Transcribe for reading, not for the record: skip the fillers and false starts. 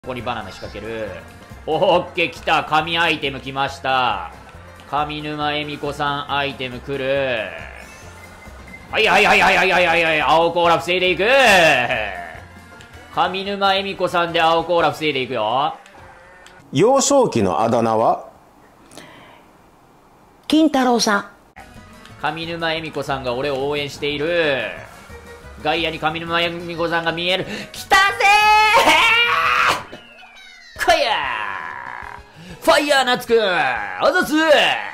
ここにバナナ仕掛ける。オッケー、来た。神アイテム来ました。上沼恵美子さんアイテム来る。はいはいはいはいはいはいはいはい。青コーラ防いでいく。上沼恵美子さんで青コーラ防いでいくよ。 幼少期のあだ名は金太郎さん。 上沼恵美子さんが俺を応援している。外野に上沼恵美子さんが見える。来たぜー、来いやー、ファイヤー夏くん、あざっすー。